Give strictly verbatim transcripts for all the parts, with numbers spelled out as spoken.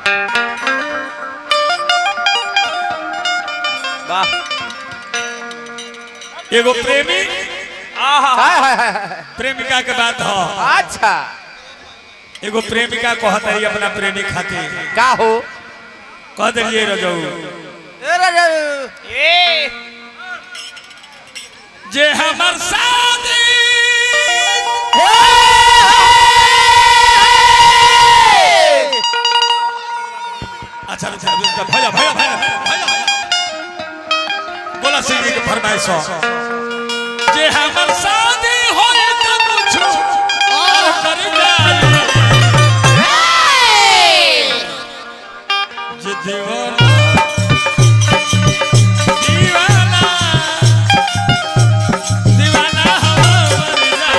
एगो प्रेमी प्रेमिका के बात हो। अच्छा एगो प्रेमिका कहत है अपना प्रेमी खातिर का हो कह दिए रजऊ ए रजऊ ए जे हमर शादी अच्छा अच्छा भैया भैया भैया बोला सीधी के फरमाइश जे हमर शादी होए त कुछ और कर जाए जे दीवाना दीवाना दीवाना हमर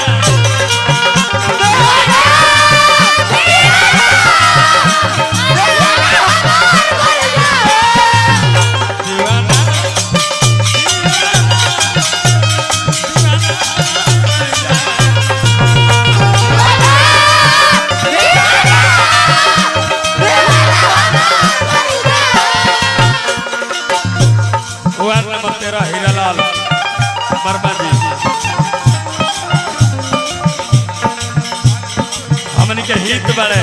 तेरा हीरालाल वर्मा जी हमन के हित बड़े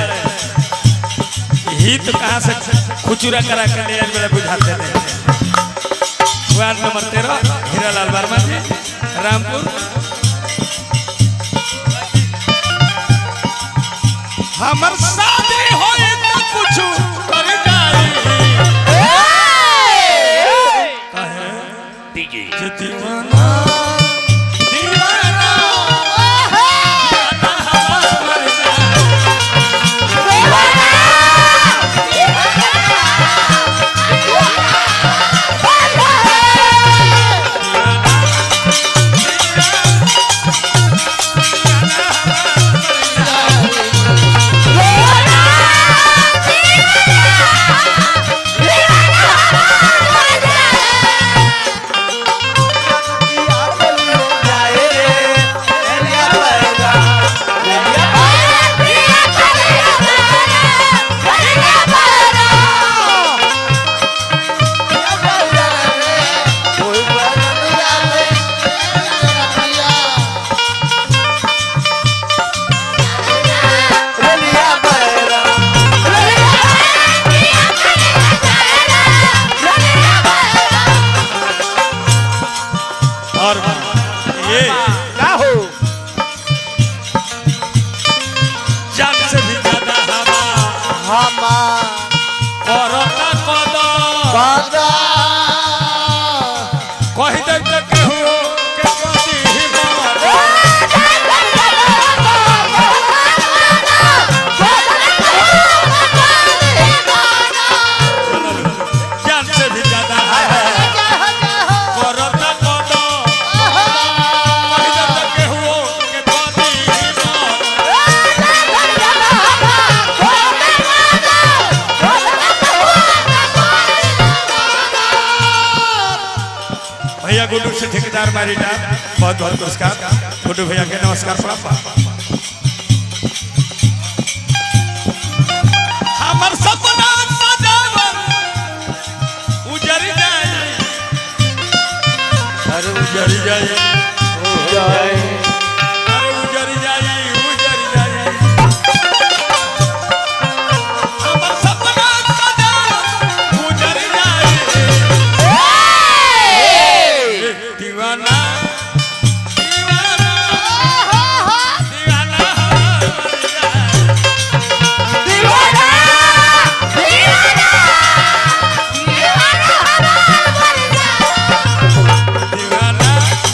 हित कहाँ से खुचुरा करा कर ले बड़े बुझाते थे। वार्ड नंबर तेरह हीरालाल वर्मा जी रामपुर। हमर शादी होए त कुछ कर जाए जे दीवाना दीवाना हमर और ये का हो जान से भी ज्यादा हवा हमा करता कदा बादा कहि दे त केहू के कदी ही जान से भी ज्यादा हवा करता कदा कहि दे त केहू के कदी ही भैया गुड्डू से ठेकेदार मारीटा बहुत बहुत पुरस्कार गुड्डू भैया के नमस्कार प्रणाम। हमर सपना सजावन उजर जाए अरे उजर जाए जय अरे उजर जाए उजर जाए हमर सपना सजावन उजर जाए दीवाना दीवाना दीवाना दीवाना दीवाना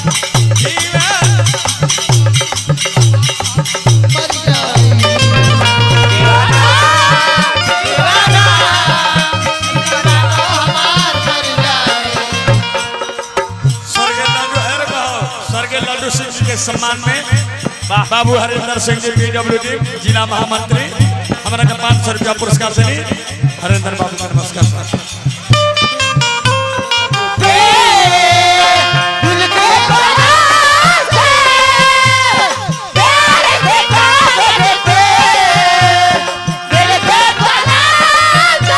स्वर्गीय लड्डू सिंह के सम्मान में बाबू हरिंदर सिंह जी पीडब्ल्यूडी जिला महामंत्री हमारा का पाँच सौ रुपया पुरस्कार से हरिंदर बाबू का नमस्कार। दिल के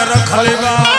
रखले बा